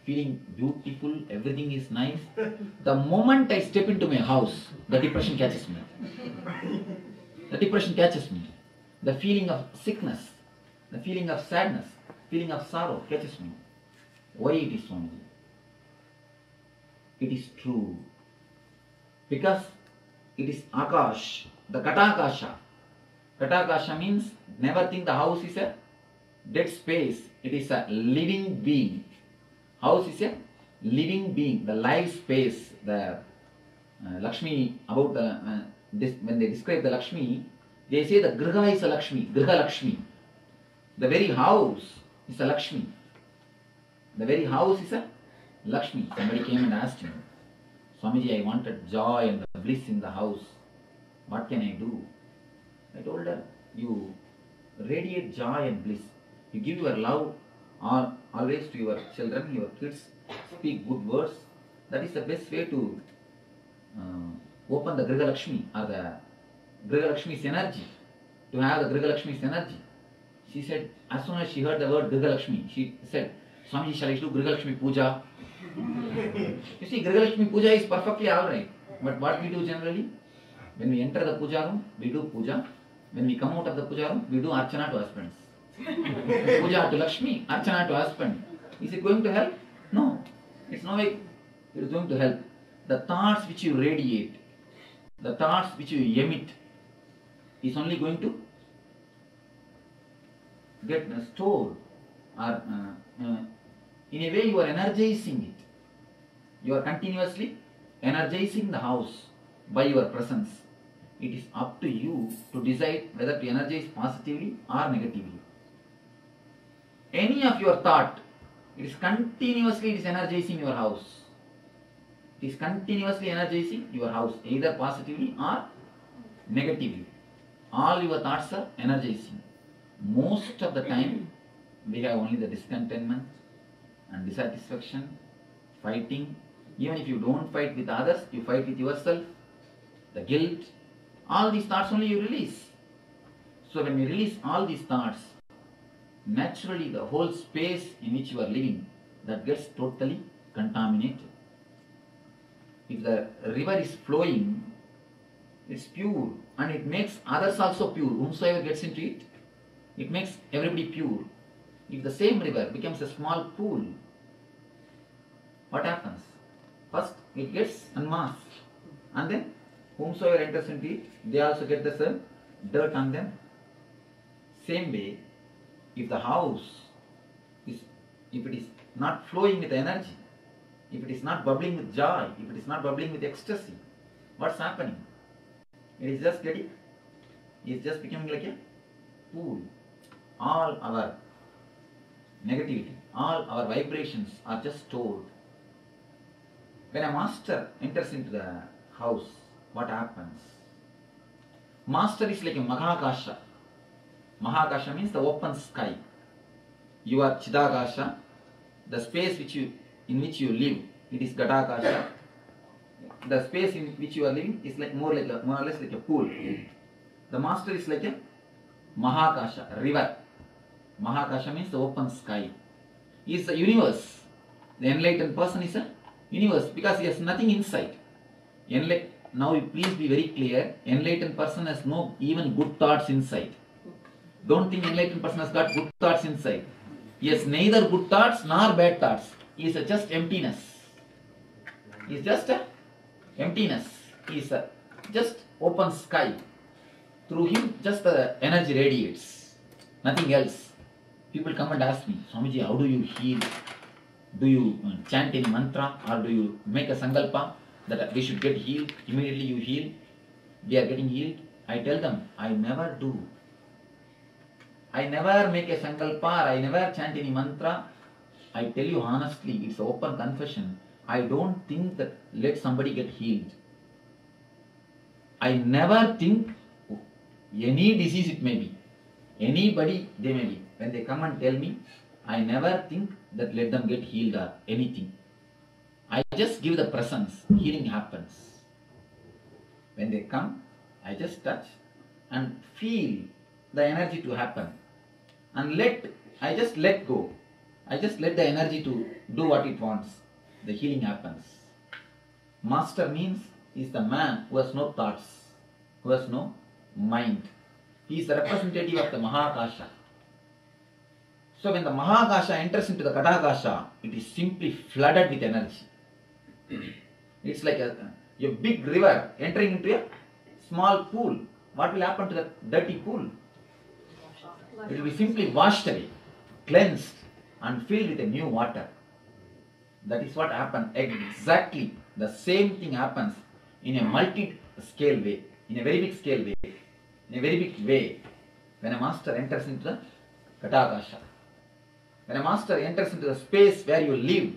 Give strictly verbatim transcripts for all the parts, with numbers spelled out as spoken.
feeling beautiful, everything is nice. The moment I step into my house, the depression catches me. The depression catches me. The feeling of sickness, the feeling of sadness, feeling of sorrow catches me. Why it is Swamiji? It is true. Because it is Akash, the Katakasha. Katakasha means never think the house is a dead space. It is a living being. House is a living being, the live space. The uh, Lakshmi, about the, uh, this, when they describe the Lakshmi, they say the Griha is a Lakshmi, Griha Lakshmi. The very house is a Lakshmi. The very house is a Lakshmi. Somebody came and asked him, Swamiji, I wanted joy and bliss in the house. What can I do? I told her, you radiate joy and bliss. You give your love all, always to your children, your kids. Speak good words. That is the best way to uh, open the Griha Lakshmi or the Griha Lakshmi's energy. To have the Griha Lakshmi's energy. She said, as soon as she heard the word Griha Lakshmi, she said, Swamiji, shall I do Griha Lakshmi Puja? You see, Griha Lakshmi Puja is perfectly alright. But what we do generally? When we enter the puja room, we do puja. When we come out of the puja room, we do archana to husbands. Puja to Lakshmi, archana to husband. Is it going to help? No. It's no way it is going to help. The thoughts which you radiate, the thoughts which you emit, is only going to get stored. Or uh, uh, in a way you are energizing it. You are continuously energizing the house by your presence. It is up to you to decide whether to energize positively or negatively. Any of your thought, it is continuously it is energizing your house. It is continuously energizing your house, either positively or negatively. All your thoughts are energizing. Most of the time, we have only the discontentment and dissatisfaction, fighting. Even if you don't fight with others, you fight with yourself. The guilt, all these thoughts only you release. So when you release all these thoughts, naturally the whole space in which you are living, that gets totally contaminated. If the river is flowing, it's pure and it makes others also pure. Whomsoever gets into it, it makes everybody pure. If the same river becomes a small pool, what happens? First, it gets unmasked, and then whomsoever enters into it, they also get the same dirt on them. Same way, if the house is, if it is not flowing with energy, if it is not bubbling with joy, if it is not bubbling with ecstasy, what's happening? It is just getting, it is just becoming like a pool. All our negativity, all our vibrations are just stored. When a master enters into the house, what happens? Master is like a Mahakasha. Mahakasha means the open sky. You are Chidakasha. The space which you, in which you live, it is Gatakasha. The space in which you are living is like more like a, more or less like a pool. The master is like a Mahakasha, river. Mahakasha means the open sky. He is the universe. The enlightened person is a universe because he has nothing inside. Enlight now please be very clear, enlightened person has no even good thoughts inside. Don't think enlightened person has got good thoughts inside. He has neither good thoughts nor bad thoughts. He is a just emptiness. He is just a emptiness. He is a just open sky. Through him just the energy radiates. Nothing else. People come and ask me, Swamiji, how do you heal? Do you chant any mantra or do you make a sankalpa that we should get healed? Immediately you heal. We are getting healed. I tell them, I never do. I never make a sankalpa or I never chant any mantra. I tell you honestly, it's an open confession. I don't think that let somebody get healed. I never think any disease it may be. Anybody they may be. When they come and tell me, I never think that let them get healed or anything. I just give the presence, healing happens. When they come, I just touch and feel the energy to happen. And let, I just let go. I just let the energy to do what it wants. The healing happens. Master means he is the man who has no thoughts, who has no mind. He is the representative of the Mahakasha. So when the Mahakasha enters into the Kadakasha, it is simply flooded with energy. It's like a, a big river entering into a small pool. What will happen to the dirty pool? It will be simply washed away, cleansed, and filled with a new water. That is what happens. Exactly the same thing happens in a multi-scale way, in a very big scale way, in a very big way, when a master enters into the Kadakasha. When a master enters into the space where you live,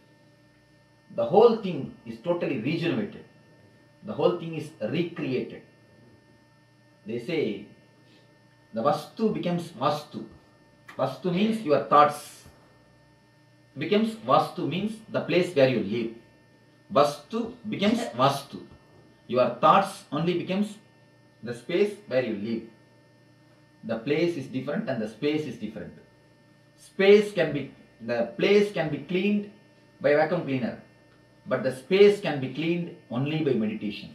the whole thing is totally regenerated. The whole thing is recreated. They say the Vastu becomes Vastu. Vastu means your thoughts. Becomes Vastu means the place where you live. Vastu becomes Vastu. Your thoughts only becomes the space where you live. The place is different and the space is different. Space can be, the place can be cleaned by a vacuum cleaner, but the space can be cleaned only by meditation.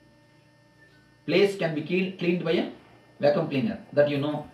Place can be clean, cleaned by a vacuum cleaner. That you know.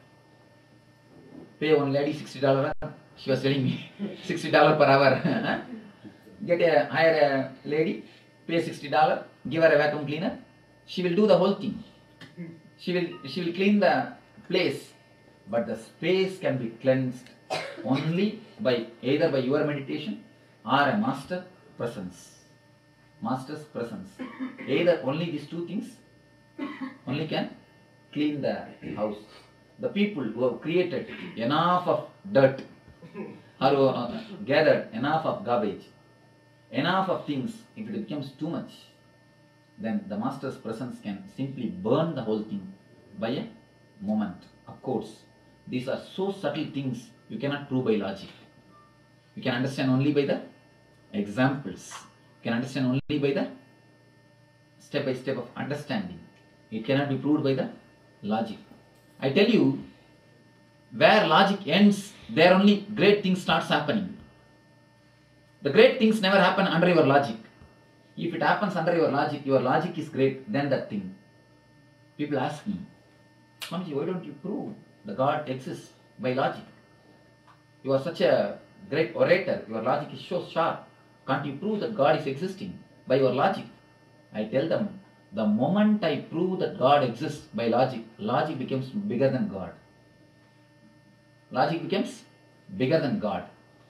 Pay one lady sixty dollars. She was telling me sixty dollars per hour. Get a hire a lady, pay sixty dollars, give her a vacuum cleaner. She will do the whole thing. She will she will clean the place, but the space can be cleansed only by either by your meditation or a master presence. Master's presence. Either only these two things only can clean the house. The people who have created enough of dirt or who have gathered enough of garbage, enough of things, if it becomes too much, then the master's presence can simply burn the whole thing by a moment. Of course, these are so subtle things you cannot prove by logic. You can understand only by the examples. You can understand only by the step by step of understanding. It cannot be proved by the logic. I tell you, where logic ends, there only great things starts happening. The great things never happen under your logic. If it happens under your logic, your logic is great, then that thing. People ask me, Swamiji, why don't you prove the God exists by logic? You are such a great orator, your logic is so sharp. Can't you prove that God is existing by your logic? I tell them, the moment I prove that God exists by logic, logic becomes bigger than God. Logic becomes bigger than God.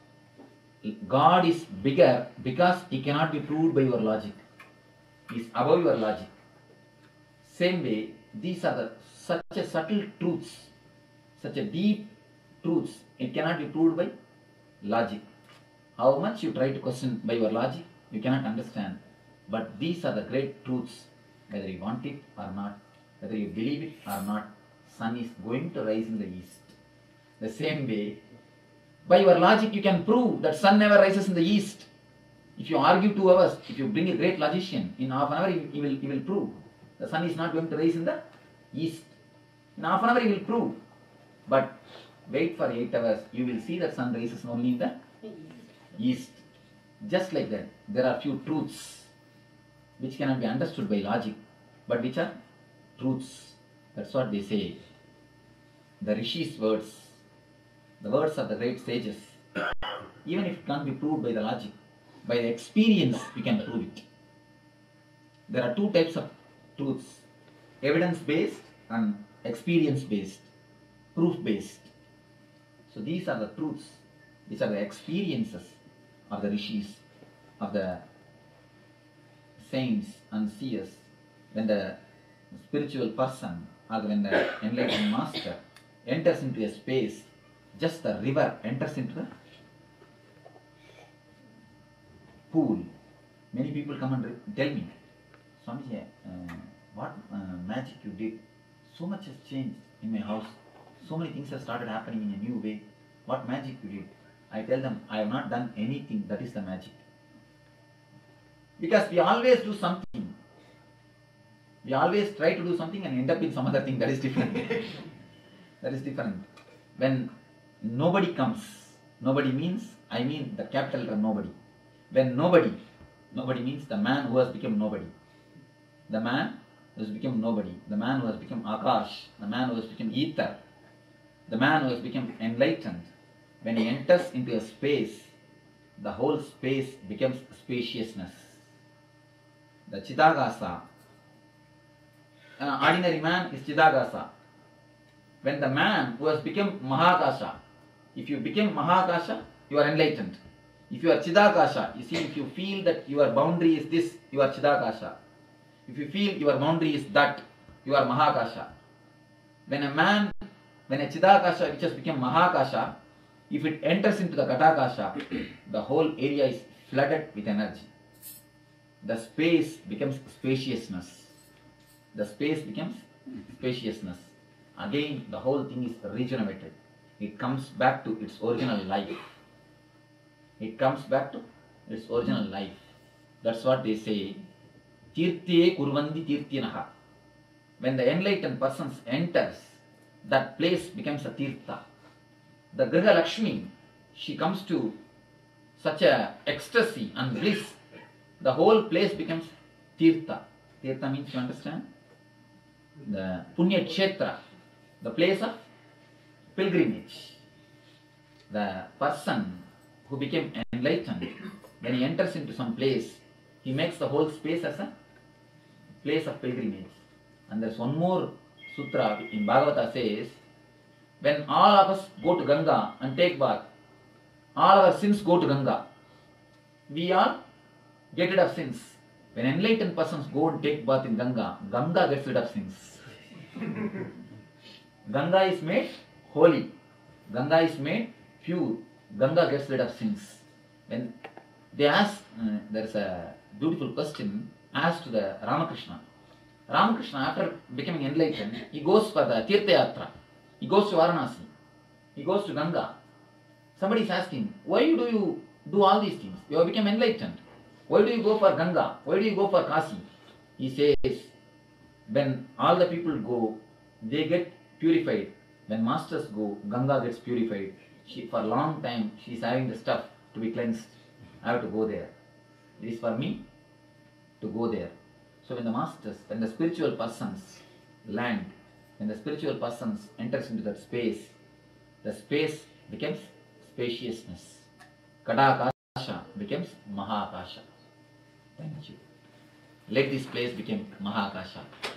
God is bigger because he cannot be proved by your logic. He is above your logic. Same way, these are the such a subtle truths, such a deep truths. It cannot be proved by logic. How much you try to question by your logic, you cannot understand. But these are the great truths. Whether you want it or not, whether you believe it or not, sun is going to rise in the east. The same way, by your logic you can prove that sun never rises in the east. If you argue two hours, if you bring a great logician, in half an hour he, he, will, he will prove the sun is not going to rise in the east. In half an hour he will prove. But wait for eight hours, you will see that sun rises only in the east. Just like that, there are few truths which cannot be understood by logic, but which are truths. That's what they say. The Rishi's words, the words of the great sages, even if it can't be proved by the logic, by the experience we can prove it. There are two types of truths, evidence-based and experience-based, proof-based. So these are the truths, these are the experiences of the Rishis, of the saints and seers. When the spiritual person or when the enlightened master enters into a space, just the river enters into the pool. Many people come and tell me, Swamiji, uh, what uh, magic you did? So much has changed in my house. So many things have started happening in a new way. What magic you did? I tell them, I have not done anything. That is the magic. Because we always do something. We always try to do something and end up in some other thing. That is different. That is different. When nobody comes, Nobody means, I mean the capital letter nobody. When nobody, nobody means the man who has become nobody. The man who has become nobody. The man who has become Akash. The man who has become ether. The man who has become enlightened. When he enters into a space, the whole space becomes spaciousness. The Chidagasa. An ordinary man is Chidagasa. When the man who has become Mahakasha, if you become Mahakasha, you are enlightened. If you are Chidakasha, you see, if you feel that your boundary is this, you are Chidakasha. If you feel your boundary is that, you are Mahakasha. When a man, when a Chidakasha which has become Mahakasha, if it enters into the Ghatakasha, the whole area is flooded with energy. The space becomes spaciousness. The space becomes spaciousness. Again, the whole thing is regenerated. It comes back to its original life. It comes back to its original life. That's what they say. Tirtye kurvandi tirtyanaha. When the enlightened person enters, that place becomes a tirtha. The Griha Lakshmi, she comes to such a ecstasy and bliss. The whole place becomes tirtha. Tirtha means, you understand? The Punya Kshetra, the place of pilgrimage. The person who became enlightened, when he enters into some place, he makes the whole space as a place of pilgrimage. And there's one more sutra in Bhagavata says, when all of us go to Ganga and take bath, all our sins go to Ganga. We all get rid of sins. When enlightened persons go and take bath in Ganga, Ganga gets rid of sins. Ganga is made holy. Ganga is made pure. Ganga gets rid of sins. When they ask, uh, there's a beautiful question asked to the Ramakrishna. Ramakrishna, after becoming enlightened, he goes for the Tirtha Yatra. He goes to Varanasi. He goes to Ganga. Somebody is asking, why do you do all these things? You have become enlightened. Why do you go for Ganga? Why do you go for Kasi? He says, when all the people go, they get purified. When masters go, Ganga gets purified. She, for a long time, she is having the stuff to be cleansed. I have to go there. It is for me to go there. So when the masters, when the spiritual persons land, when the spiritual persons enters into that space, the space becomes spaciousness. Kadakasha becomes Mahakasha. Thank you. Let this place become Mahakasha.